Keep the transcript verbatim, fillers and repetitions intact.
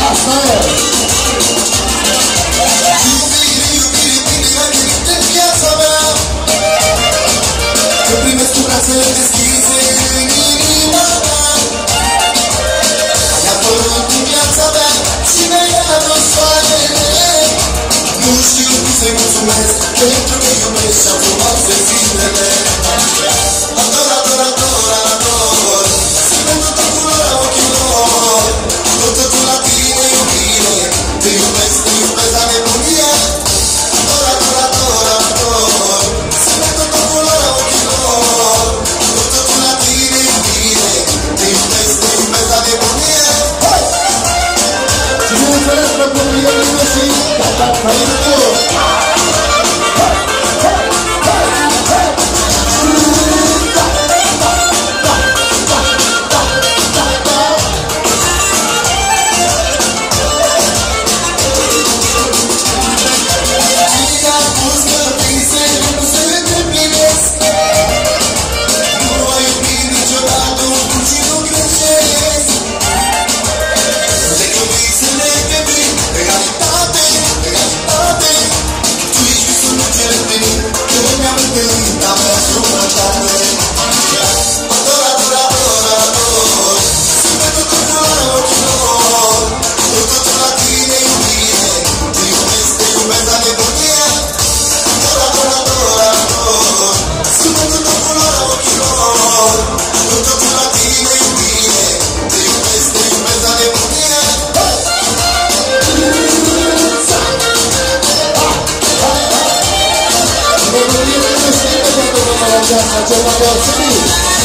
Asta e! Iubire, iubire, iubire, ai venit în viața mea. Te primesc cu brațele deschise în inima mea. Ai apărut în viața mea și mi-ai adus soarele. Nu știu cum să-i mulțumesc pentru că iubesc și-am frumoase zilele. Ador, ador, ador, ador, simt tot culoarea ochilor. Tot totul la tine, iubire, te iubesc, te iubesc la nebunie. Ador, ador, ador, ador, simt tot culoarea ochilor. Tot totul la tine, iubire, te iubesc, te iubesc la nebunie. Și bineînțeles, răpândul e bine și gata, hai în tur! Ceva deosebit!